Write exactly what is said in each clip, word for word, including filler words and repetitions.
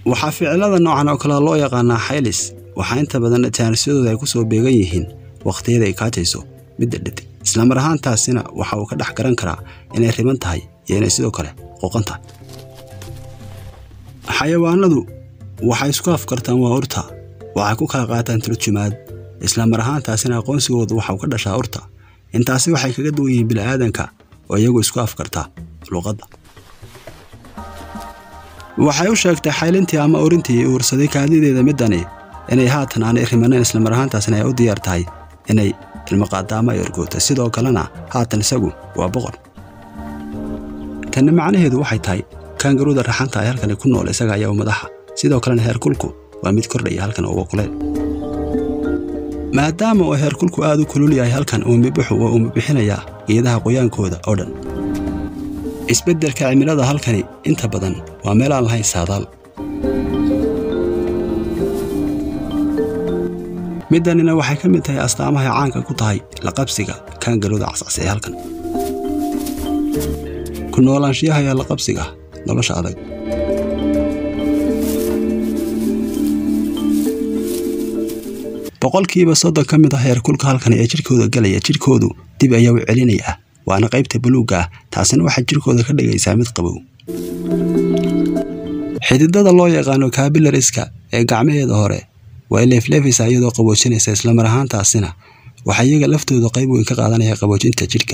waxaa ficilada noocan oo kale loo yaqaanaa xaylis waxaa inta badan taansidooda ay ku soo beegan yihiin waqtiyada ay kaajayso midda dhid isla mar ahaantaasina waxa uu ka dhex garan karaa inay riban tahay iyo inay sidoo kale qoqon tahay xayawaanadu waxay isku afkartaan waa urta waxay ku kala qaataan turjumaad isla mar ahaantaasina aqoonsigoodu waxa uu ka dhashaa urta intaasi waxay kaga duwan yihiin bilaadanka oo iyagu isku afkarta luqadda waxay u sheegtay xaylintii ama urintii uursaday kaadideeda midani inay haatan aanay rimaneen isla mar ahaantaasina ay u diyaar tahay inay ilmo qaadaama ay orgoota sidoo kalena haatan isagu waa boqor tan macnaheedu waxay tahay kangaruuda raxanta ay halkan ku nool isaga ayaa madaxa sidoo kalena heerkulku waa mid kordhaya halkan oo kuleel maadaama oo heerkulku aad u kulul yahay halkan uu mibixu oo uu bixinaya geedaha qoyaankooda oo dhan isbeddelka cimilada halkani inta badan waa meel aan lahayn saadaal midanina waxay ka mid tahay astaamaha caanka ku tahay la qabsiga kangaruuda cascas ee halkan ku noolaanshiyaha ayaa la qabsiga nolosha adag boqolkiiba soddon ka mid ah heerkulka halkan ee jirkooda galaya jirkoodu dib ayaa u celinaya waana qaybta buluuga taasina waxa jirkooda ka dhigaysaa mid qabow xididada loo yaqaano capillariska ee gacmaheeda hore way leefleefaysa iyadoo qaboojinaysa isla mar ahaantaasina waxa iyaga laftooda qayb weyn ka qaadanaya qaboojinta jirka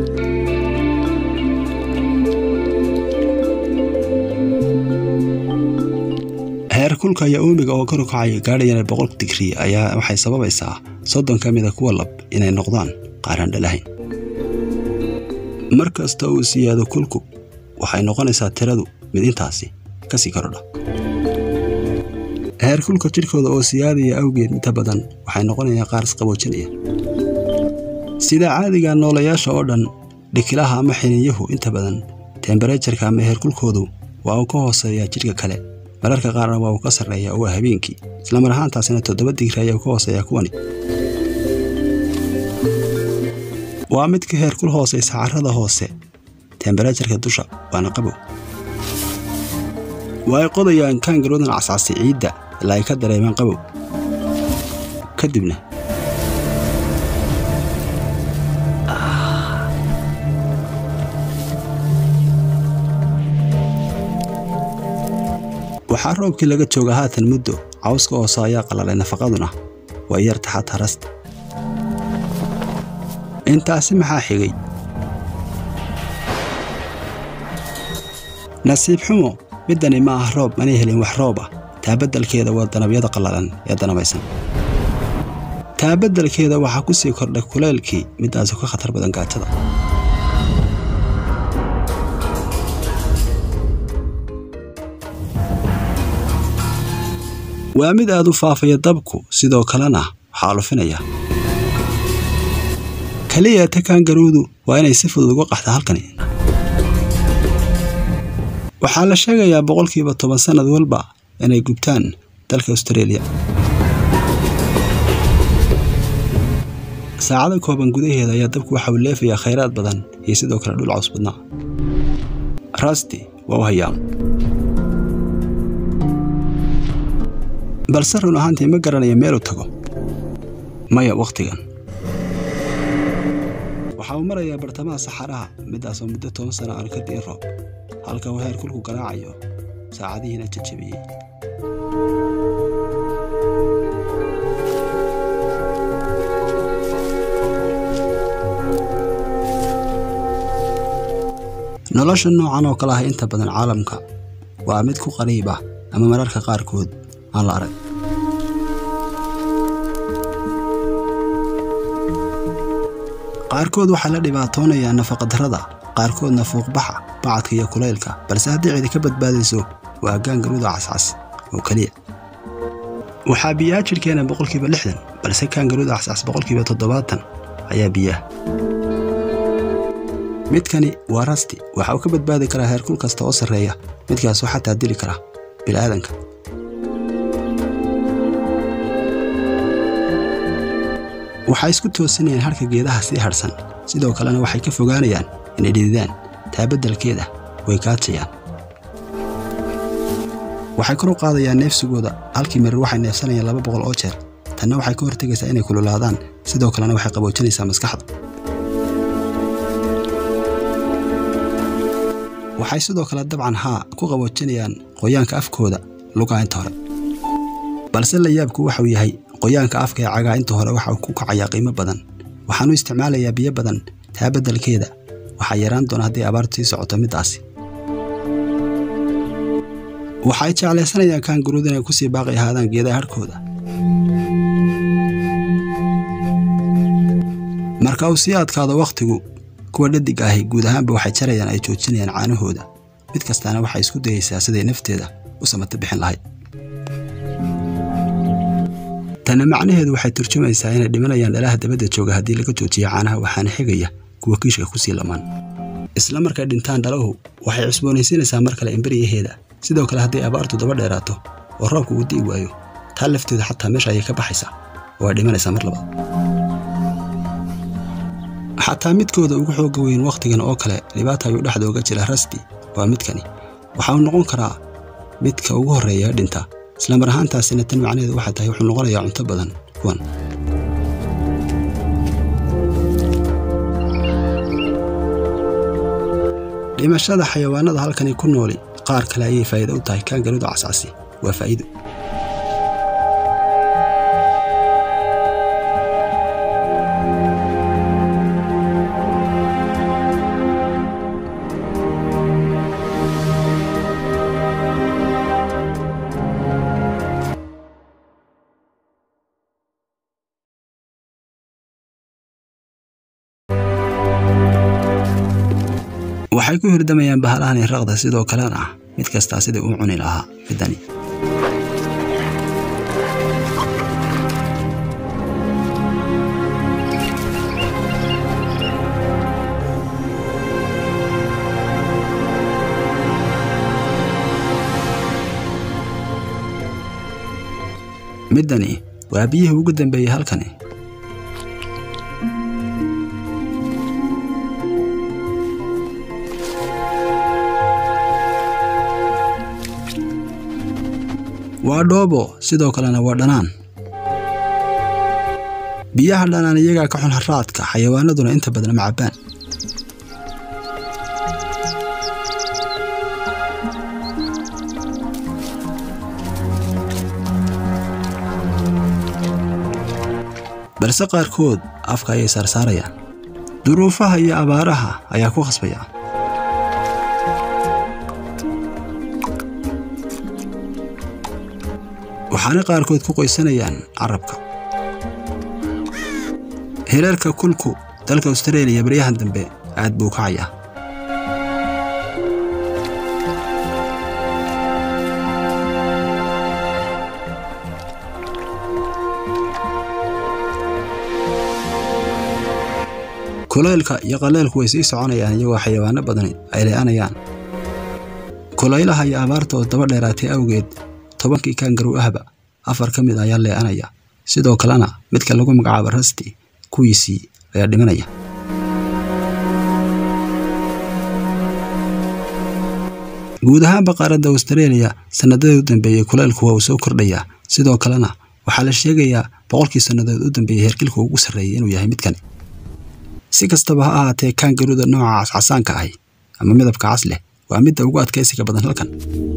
heerkulka ayaa uumiga oo kor u kacaya gaadhayana boqol digrii ayaa waxay sababaysaa soddon ka mid ah kuwa lab inay noqdaan qaaraan dhalahayn markasta uu siyaado kulku waxay noqonaysaa tiradu mid intaasi ka sii kordha heerkulka jirkooda oo siyaadaya awgeed inta badan waxay noqonayaan qaar isqaboojinaya sida caadiga noolayaasha oo dhan dhikilaha ama xininyuhu inta badan tembereejarka ama heerkulkoodu waa uu ka hooseeyaa jirka kale mararka qaarna waa uu ka sarreeyaa oo habeenkii isla mar ahaantaasina toddoba digrii ayaa ka hooseeyaa kuwani waa mid ka heerkul hooseysa carrada hoose tembereejarka dusha waana qabow way qodayaan kangaruudan cascasi ciidda ilaa ay ka dareemaan qabow kadibna waxaa roobkii laga jooga haatan muddo cawska hoose ayaa qalalay nafaqaduna waa yar taxad harasta intaasi maxaa xigay nasiib xumo midani ma ah roob manay helin wax roob ah taabadalkeeda waa danabyada qallalan ee danabaysan taabadalkeeda waxaa ku sii kordhay kuleelkii midaas ka khatar badan gaajada waa mid aad u faafaya dabku sidoo kalena xaalufinaya kaliya ta kangaruudu waa inay si fudud uga qaxda halkani waxaa la sheegayaa boqolkiiba toban sanad walba inay gubtaan dalka Australia saacada kooban gudaheeda ayaa dabku waxa uu leefayaa khayraad badan iyo sidoo kale dhul caws badnaa Rusty waa hayaa balse run ahaantii ma garanaya meel uu tago maya waqtigan waxa uu marayaa bartamaha saxaraha midaas oo muddo toban sano aan ka diin roob halka uu heerkulku garaacayo saacadihiina jajabiyey nolosha noocan oo kale ah inta badan caalamka waa mid ku qariib ah ama mararka qaarkood aan la arag qaarkood waxaa la dhibaatoonaya nafaqa darrada qaarkoodna fuuqbaxa bacadka iyo kuleylka balse haddii cidi ka badbaadayso waa kangaruuda cascas oo kaliya waxaa biyaha jirkeena boqolkiiba lixdan balse kangaruuda cascas boqolkiiba toddobaatan ayaa biyaha midkani waa Rusty waxa uu ka badbaadi karaa heerkul kasta oo sarreeya midkaas oo xataa dili kara bilaadanka waxay isku toosinayaan harka geedaha si harsan sidoo kalena waxay ka fogaanayaan inay dhididaan taabadalkeeda way kaatayaan waxay kor u qaadayaan neefsigooda halkii mar waxay neefsanayaan laba boqol oo jeer tanna waxay ka hortagaysaa inay kululaadaan sidoo kalena waxay qaboojinaysaa maskaxda waxay sidoo kale dabcan haa ku qaboojinayaan qoyaanka afkooda lugaa inta hore balse la yaabku waxa uu yahay qoyaanka afka ee cagaa inta hore waxa uu ku kacayaa qiimo badan waxaanu isticmaalayaa biyo badan taa beddelkeeda waxaa yaraan doona haddii abaartu sii socoto midaasi waxay jeclaysanayaan kaangaruud inay ku sii baaqi ahaadaan geedaha harkooda marka uu sii adkaado wakhtigu kuwa dhadig ahi guud ahaanba waxay jarayaan ay joojinayaan caanahooda mid kastaana waxay isku dayaysaa siday nafteeda u samata bixin lahayd tana macnaheedu waxay turjumaysaa inay dhimanayaan dhalaha dabadda jooga haddii laga joojiyo caanaha waxaana xigaya kuwa kiishka ku sii lamaan isla markay dhintaan dhalahu waxay cusboonaysiinaysaa mar kale imbariyaheeda sidoo kale haddii abaartu daba dheeraato oo roobku uu di'i waayo taa lafteeda xataa meesha ayay ka baxaysaa oo ay dhimanaysaa mar labaad xataa midkooda ugu xooga weyn wakhtigan oo kale dhibaata ayuu dhexda uga jira Rusty waa midkani waxa uu noqon karaa midka ugu horreeya dhinta isla mar ahaantaasina tan macnaheedu waxa tahay wuxuu noqonayaa cunto badan kuwan dhimashada xayawaanada halkani ku nooli qaar kale ayay faa'iido u tahay kaangaruuda cascasi waa faa'iido waxay ku hirdamayaan bahalahan raqda sidoo kalena mid kasta sida uu cuni lahaa midani midani waa biyihii ugu dambeeyay halkani waa dhoobo sidoo kalena waa dhanaan biyaha dhanaan iyaga ka xun haraadka xayawaanaduna inta badan ma cabaan balse qaarkood afka ayay saarsaarayaan duruufaha iyo abaaraha ayaa ku khasbaya waxaana qaarkood ku qoysanayaan carabka heerarka kulku dalka Australia bariyahan dambe aad buu kacaya kulaylka iyo qaleelku way sii soconayaan iyagoo xayawaano badan ay leeanayaan kulaylaha iyo abaarta oo daba dheeraatay awgeed tobankii kaangaruu ahba afar ka mid ayaa leeanaya sidoo kalena midka lagu magacaabo Rusty kuwiisii ayaa dhimanaya guud ahaan qaaradda Australia sanadadii u dambeeyay kulaylku waa soo kordhaya sidoo kalena waxaa la sheegayaa boqolkii sanadood u dambeeyay heerkulku ugu sarreeyay inuu yahay midkani si kastaba ha ahaatee kaangaruuda nooca casaanka ah ama midabka cas leh waa midda ugu adkaysiga badan halkan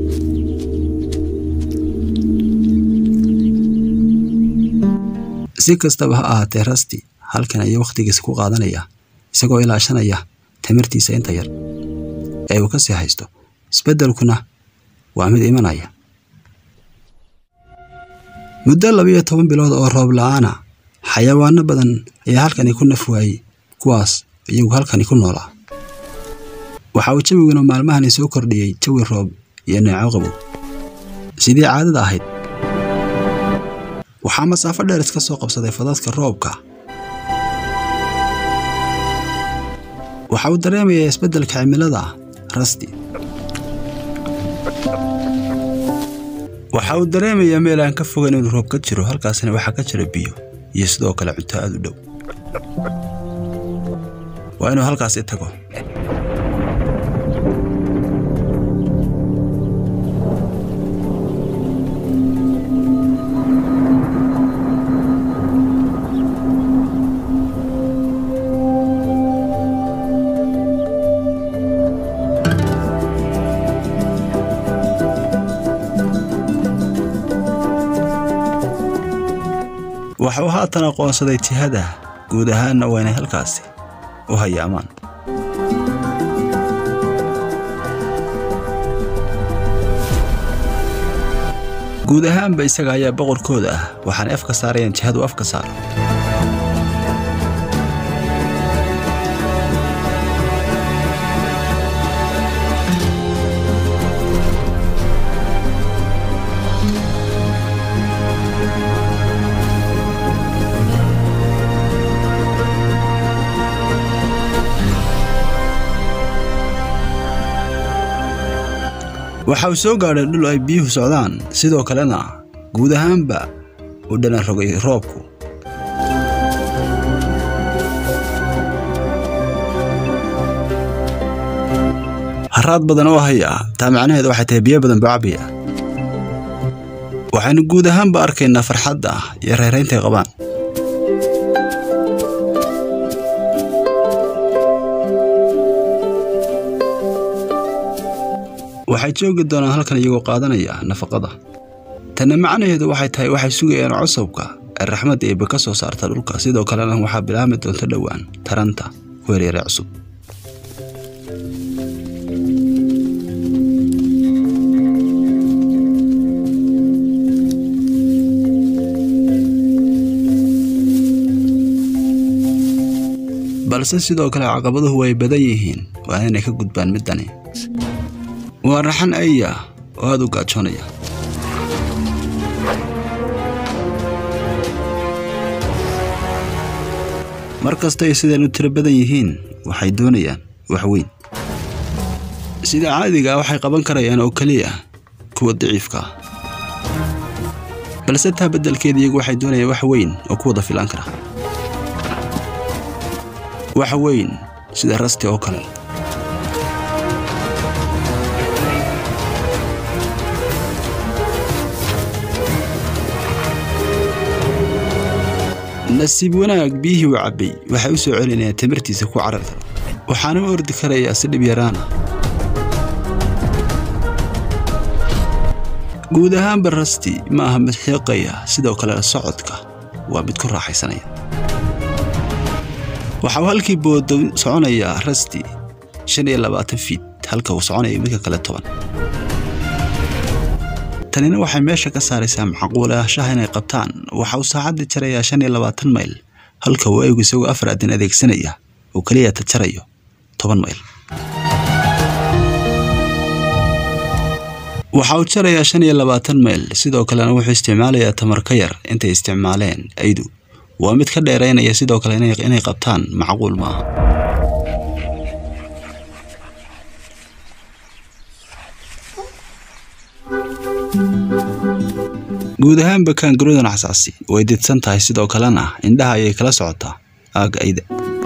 si kastaba ha ahaatee Rusty halkan ay waqtigiisa ku qaadanaya isagoo ilaashanaya tamartiisa inta yar ee uu ka sii haysto isbeddelkuna waa mid imanaya muddo laba iyo toban bilood oo roob la'aana xayawaano badan ayaa halkan ku nafwaayay kuwaas iyagu halkan ku noolaa waxa uu jawiguna maalmahan soo kordhiyay jawi roob iyo neeco qabow sidii caadada ahayd waxaa masaafo dheer iska soo qabsaday fadadka roobka waxa uu dareemayaa isbeddelka cimilada Rusty waxa uu dareemayaa meel aan ka fogeyn inuu roob ka jiro halkaasna waxa ka jira biyo iyo sidoo kale cunto aad u dhow waa inuu halkaas tago waxa uu haatan aqoonsaday jihada guud ahaanna waa inay halkaasi u hayaamaan. guud ahaanba isaga ayaa boqorkooda ah waxaana afka saarayaan jihadu afka saaro. waxa uu soo gaaray dhul ay biyuhu socdaan sidoo kalena guud ahaanba uu dhana rogay roobku. haraad badan oo haya taa macnaheedu waxay tahay biyo badan baa cabiya. waxaanu guud ahaanba arkaynaa farxadda iyo reeraynta ay qabaan. waxay joogi doonaan halkan iyagoo qaadanaya nafaqada. tan macnaheedu waxay tahay waxay sugayaan cusubka ee raxmad ee ka soo saarta dhulka sidoo kalena waxa bilaami doonta dhawaan taranta weerarey cusub. balse sidoo kale caqabaduhu way badan yihiin waa inay ka gudbaan midani. waa raxan aya oo aad u gaajoonaya. markasta ay sidaan u tiro badan yihiin waxay doonayaan wax weyn. sida caadiga waxay qaban karayaan oo kaliya kuwa daciifka ah. balse taa beddelkeeda iyagu waxay doonayaan wax weyn oo ku wada filan kara. wax weyn sida rasti oo kale. nasiib wanaag biyihii uu cabbay waxay u soo celinayaan tamartiisa ku cararta waxaana u ordi karayaa si dhib yaraana. guud ahaanba rasti ma aha mid xiiqaya sidoo kale socodka waa mid ku raaxaysanaya. waxa uu halkii boodo soconaya rasti shan iyo labaatan fiit halka uu soconaya midka kale toban. tanina waxay meesha ka saaraysaa macquulaanshaha inay qabtaan. waxa uu saacadii jarayaa shan iyo labaatan mayl halka uu eegu isagoo afar adin adeegsanaya oo kaliya tajarayo toban mayl. waxa uu jarayaa shan iyo labaatan mayl sidoo kalena wuxuu isticmaalayaa tamar ka yar intay isticmaaleen aydu. waa mid ka dheeraynaya sidoo kale inay qabtaan macquul maaha. guud ahaanba kaangaruudan xasaasi way didsan tahay sidoo kalena indhaha ayay kala socotaa aaga ayda.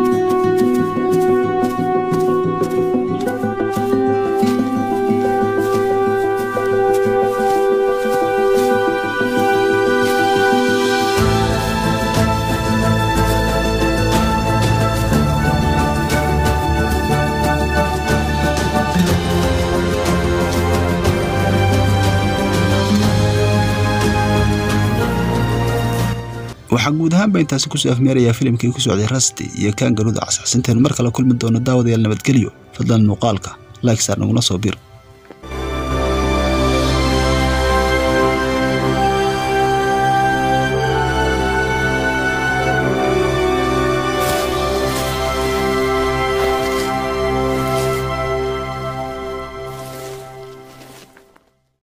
waxa guud ahaanba intaas ku soo afmeeraya filimkii ku socday rasti iyo kaangaruuda casaasinteen mar kale kulmi doono daawadayaal nabadgelyo. fadlan muuqaalka like saar naguna soo bir.